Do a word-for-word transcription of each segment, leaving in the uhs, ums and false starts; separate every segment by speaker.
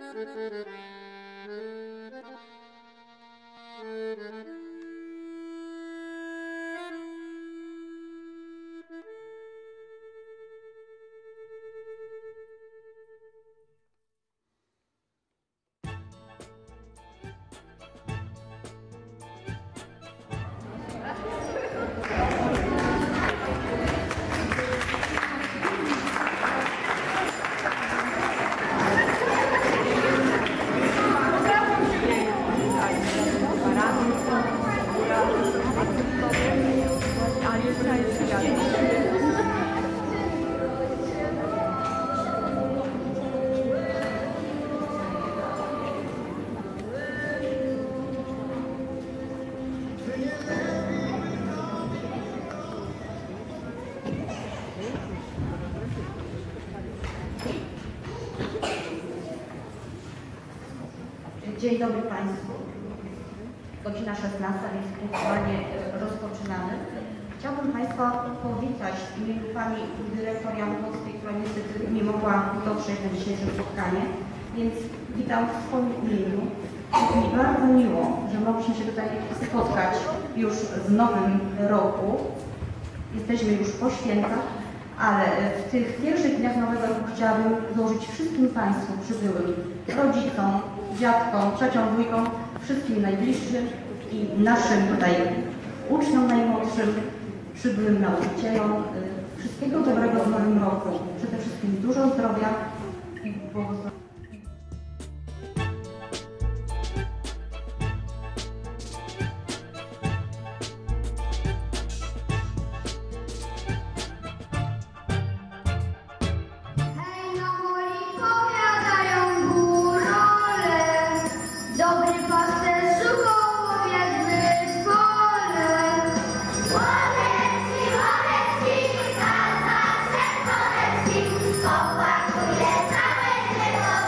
Speaker 1: Dzień dobry Państwu. Godzina szesnasta, więc punktualnie rozpoczynamy. Chciałabym Państwa powitać w imieniu Pani Dyrektor Jankowskiej, która niestety nie mogła dotrzeć na dzisiejsze spotkanie, więc witam w swoim imieniu. Jest mi bardzo miło, że mogliśmy się tutaj spotkać już w nowym roku. Jesteśmy już po świętach, ale w tych pierwszych dniach nowego roku chciałabym złożyć wszystkim Państwu przybyłym, rodzicom, dziadkom, ciociom, wujkom, wszystkim najbliższym i naszym tutaj uczniom najmłodszym, przybyłym nauczycielom, wszystkiego dobrego w nowym roku. Przede wszystkim dużo zdrowia i błogosławieństwa.
Speaker 2: Opłakuje całe drzewo.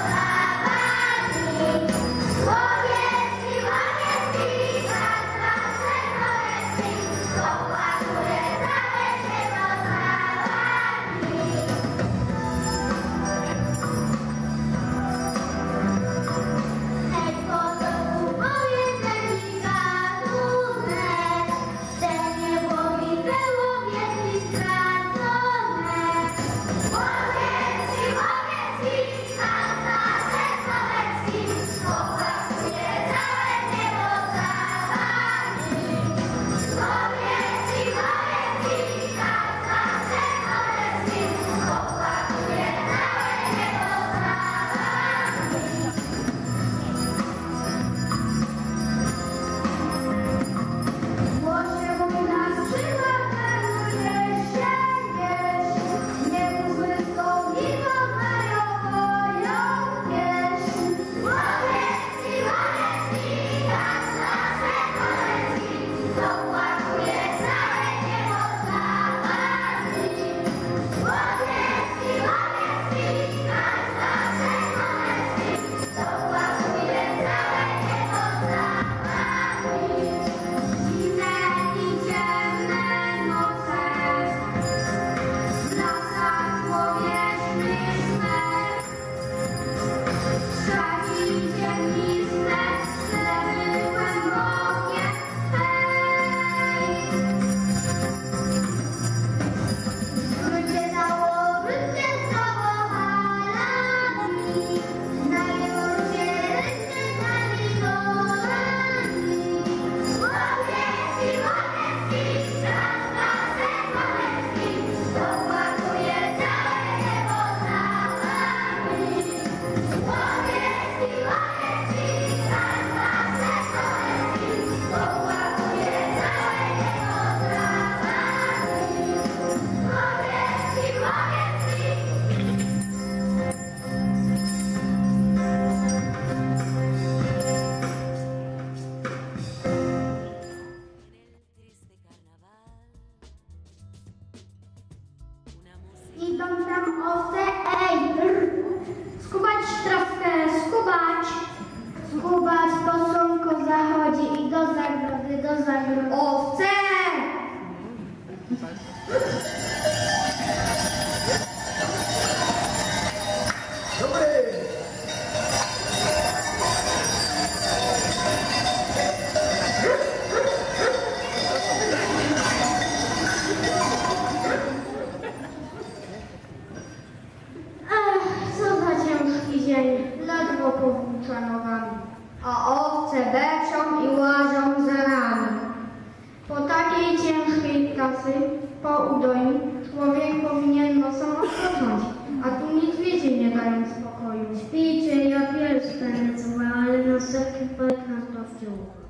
Speaker 2: szanowani, a owce beczą i łażą za nami. Po takiej ciężkiej pracy, po udojni, człowiek powinien nocą odpocząć, a tu niedźwiedzie nie dają spokoju. Śpijcie, ja pierś będę zła, ale na serki poet nas dowdziło.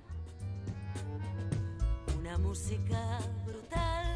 Speaker 3: Una música brutal.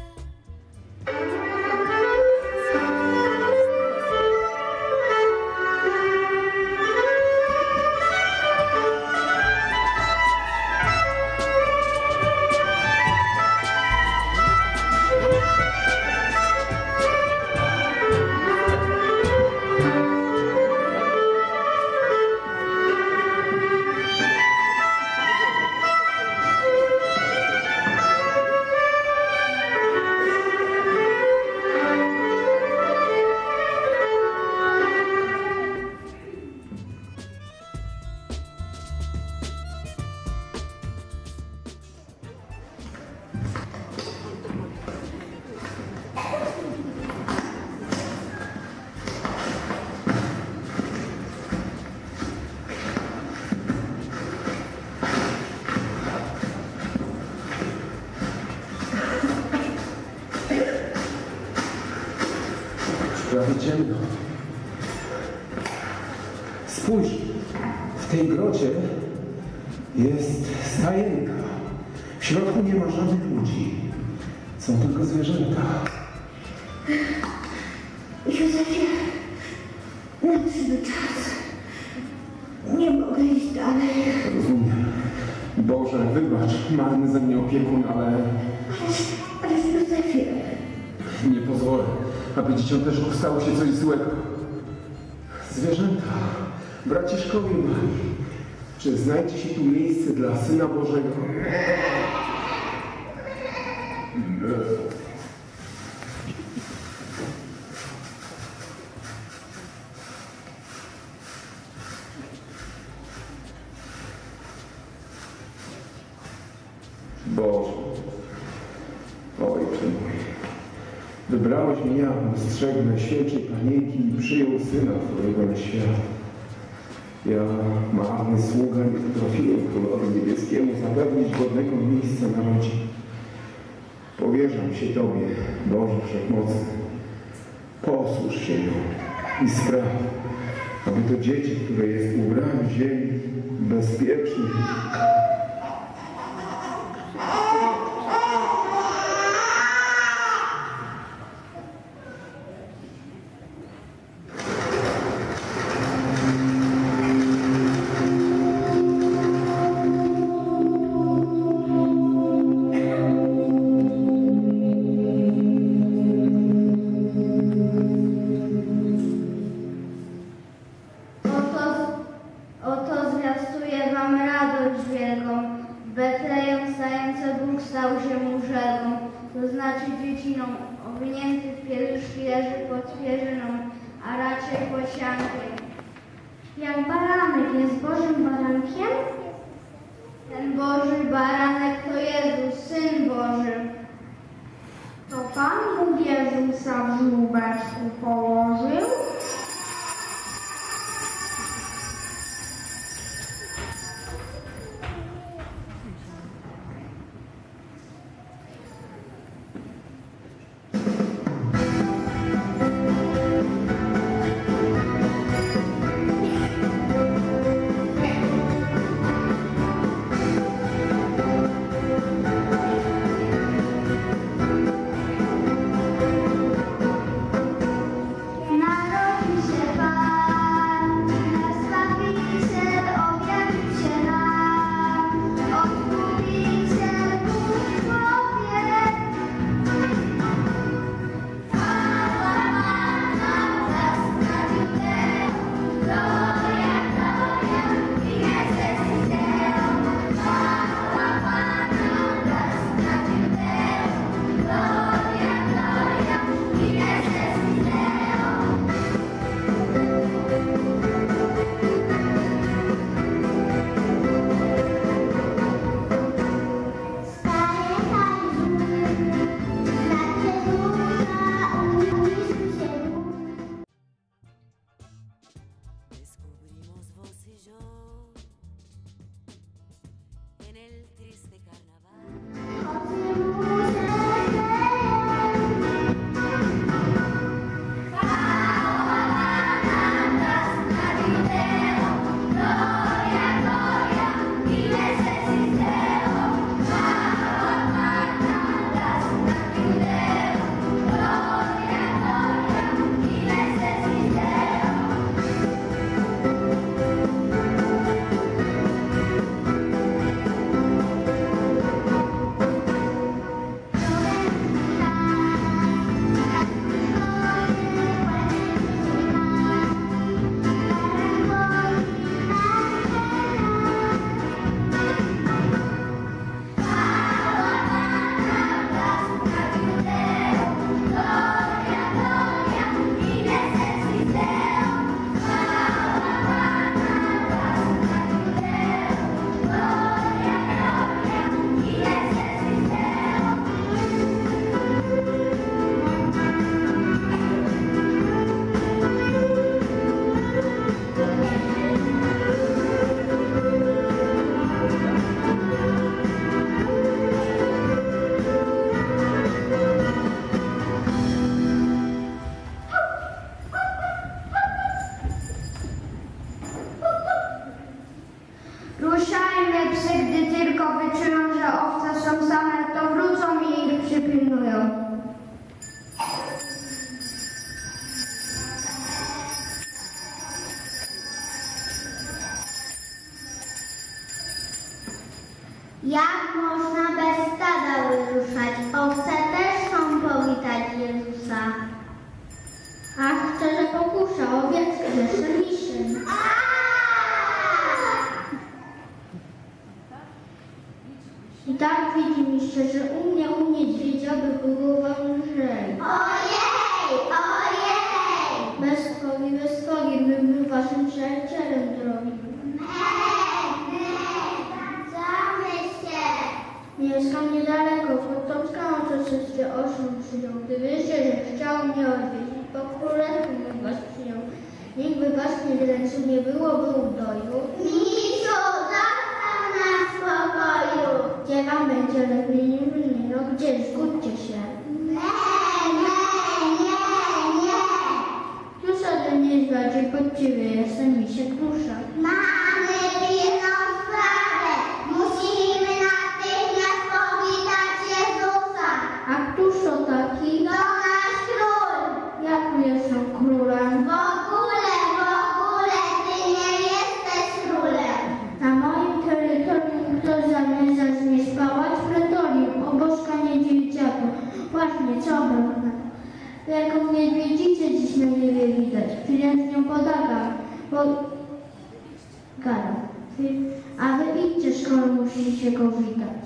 Speaker 4: Prawie ciemno. Spójrz, w tej grocie jest stajenka. W środku nie ma żadnych ludzi. Są tylko zwierzęta.
Speaker 2: Józefie, nadszedł czas. Nie mogę iść dalej.
Speaker 4: Rozumiem. Boże, wybacz, marny ze mnie opiekun, ale...
Speaker 2: Ale Józefie...
Speaker 4: Nie pozwolę, aby dzieciąteczku stało się coś złego. Zwierzęta, braciszkowie mali, czy znajdzie się tu miejsce dla Syna Bożego? Boże, Ojcze mój, wybrałeś mnie, abym strzegł Najświętszej Panienki i przyjął Syna Twojego na świat. Ja, marny sługa, nie potrafiłem Królowi Niebieskiemu zapewnić godnego miejsca na rodzie. Powierzam się Tobie, Boże Wszechmocny. Posłuż się nią i spraw, aby to dziecię, które jest ubrane w ziemi, bezpiecznie
Speaker 2: a raczej bociankiem. Jak baranek jest Bożym barankiem? Ten Boży baranek to Jezus, Syn Boży. To Pan Bóg Jezusa w żłóbeczku położył? Na myślę, że u mnie, u niedźwiedzia by było wam lżej.
Speaker 5: Ojej, ojej!
Speaker 2: Bez trwogi, bez trwogi, bym był waszym przyjacielem drogi. Mieszkam niedaleko, pod tą skałą troszeczkę oszą przyjął. Gdy wiecie, że chciał mnie odwiedzić, po królewsku bym was przyjął. Nikt by was nie dręczył, nie byłoby udoju.
Speaker 5: Misiu, zostaw na spokoju!
Speaker 2: Gdzie wam będzie lepiej niż mnie, no gdzie, zgódźcie się.
Speaker 5: Nie, nie, nie, nie!
Speaker 2: Już ode mnie zbaczy, pod ciebie jestem misiek dusza.
Speaker 5: Mamy pilną sprawę! Musimy natychmiast powitać Jezusa!
Speaker 2: A któż to taki?
Speaker 5: To nasz król!
Speaker 2: Jak jestem królem?
Speaker 5: W ogóle, w ogóle ty nie jesteś królem!
Speaker 2: Na moim terytorium ktoś zamierza mnie spałać pretorium, o bożka niedźwiedziaku. Właśnie, co bym? Jaką niedźwiedzicę dziś na niebie widać, przyjaźnią podaga, bo gada. A wy idźcie, skoro musicie go widać.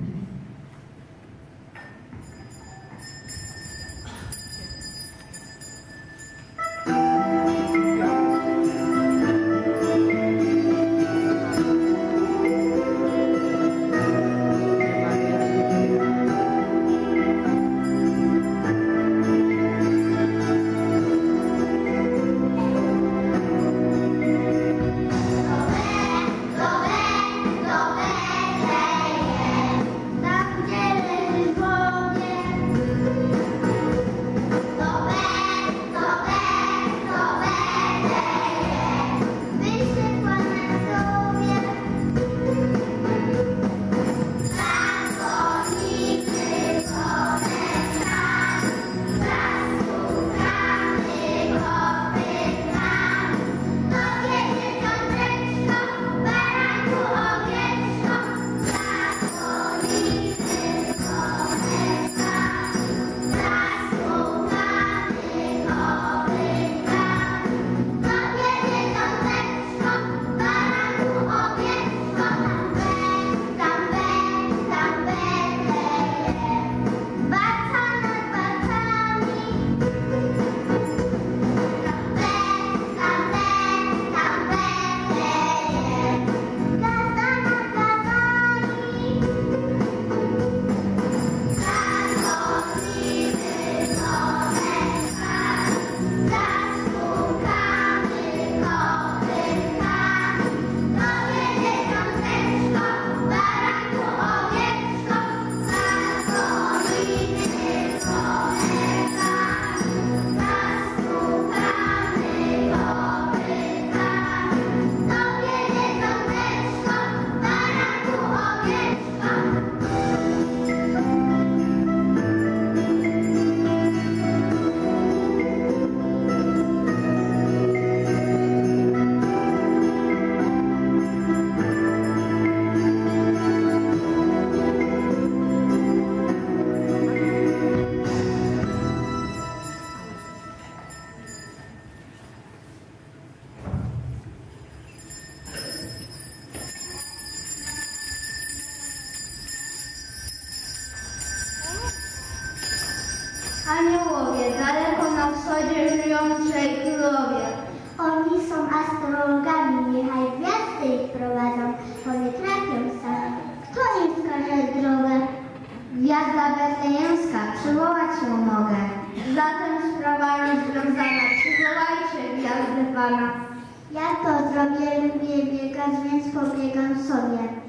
Speaker 2: Aniołowie, daleko na wschodzie żyją trzej królowie.
Speaker 5: Oni są astrologami, niechaj gwiazdy ich prowadzą, bo nie trafią sami. Kto im wskaże drogę?
Speaker 2: Gwiazda betlejemska, przywołać ją mogę. Zatem sprawa rozwiązana, przywołajcie gwiazdę Pana.
Speaker 5: Ja to zrobię, lubię biegać, więc pobiegam sobie.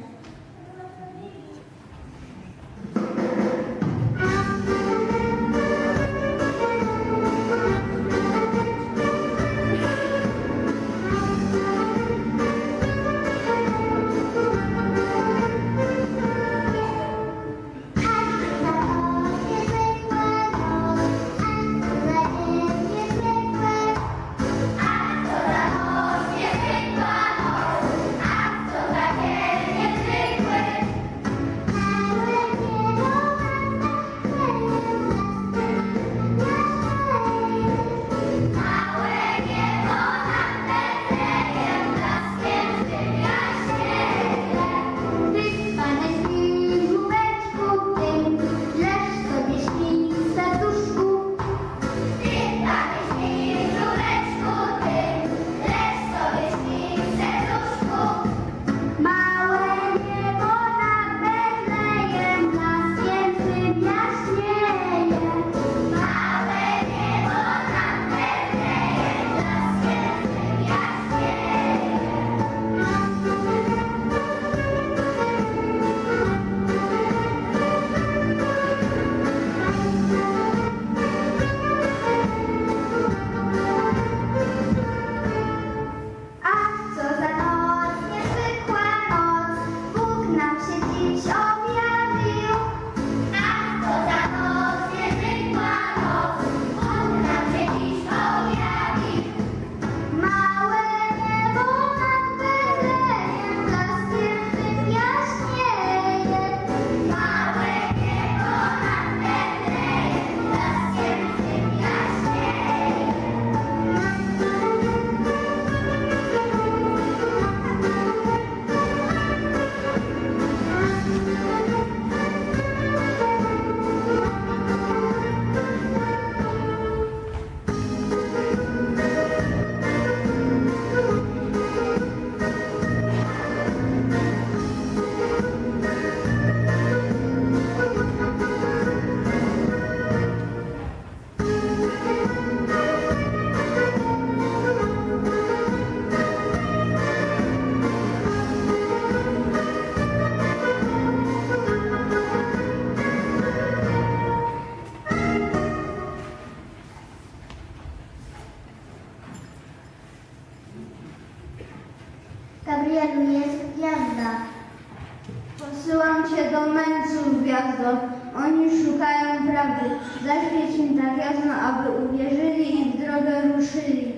Speaker 6: Niezwykła noc, a co za dzień
Speaker 5: Gabrielu, jest gwiazda.
Speaker 2: Posyłam cię do mędrców, gwiazdo. Oni szukają prawdy. Zaświeć im tak jasno, aby uwierzyli i w drogę ruszyli.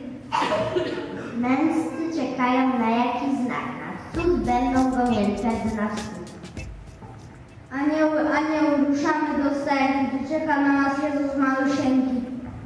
Speaker 5: Męscy czekają na jakiś znak. Na cud będą go mieli wtedy na wschód.
Speaker 2: Anioły, anioły, ruszamy do stajni, gdzie czeka na nas Jezus malusieńki.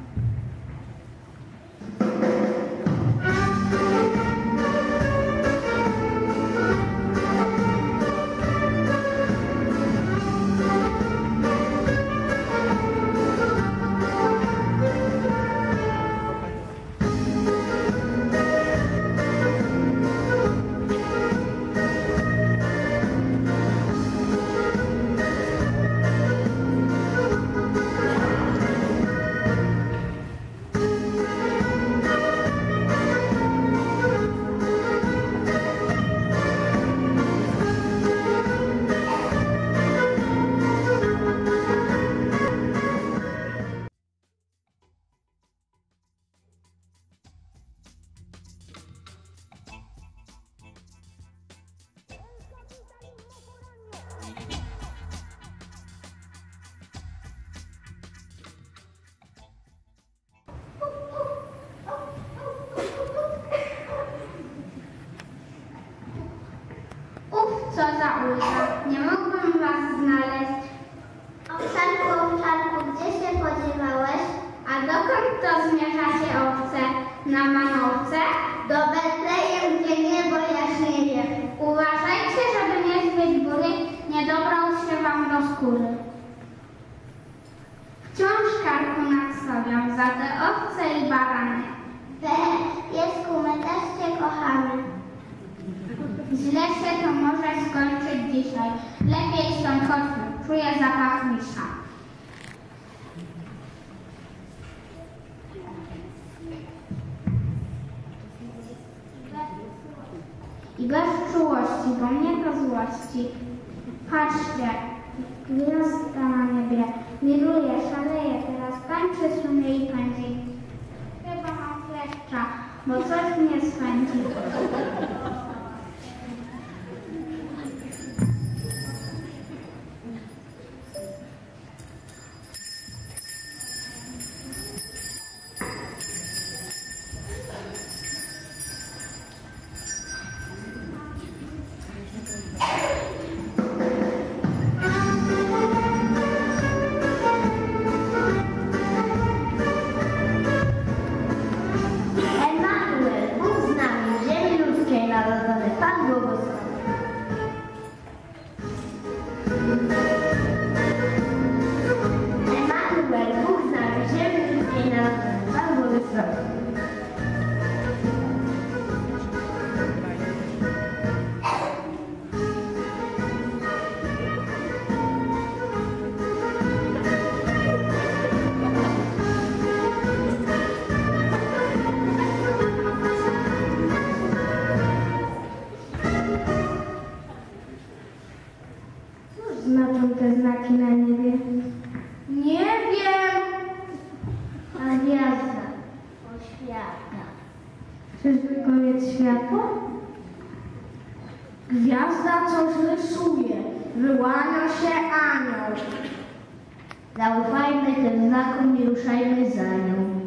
Speaker 5: Co za ulga, nie mogłam was znaleźć. Owczarku, owczarku, gdzie się podziewałeś?
Speaker 2: A dokąd to zmierzacie, owce? Na manowce?
Speaker 5: Do Betlejem, gdzie niebo jaśnieje.
Speaker 2: Uważajcie, żeby niedźwiedź bury nie dobrał się wam do skóry. Wciąż karku nadstawiam za te owce i barany.
Speaker 5: We, piesku, my też cię kochamy.
Speaker 2: Źle się to może skończyć dzisiaj. Lepiej stąd chodźmy. Czuję zapach mistrza. I bez czułości, bo mnie to złości. Patrzcie, gwiazda na niebie. Wiruje, szaleje, teraz tańczy, sunie i pędzi. Chyba mam kleszcza, bo coś mnie swędzi. Znaczą te znaki na niebie? Nie wiem.
Speaker 5: A gwiazda oświata.
Speaker 2: Czyżby koniec świata? Gwiazda coś rysuje. Wyłania się anioł.
Speaker 5: Zaufajmy tym znakom i ruszajmy za nią.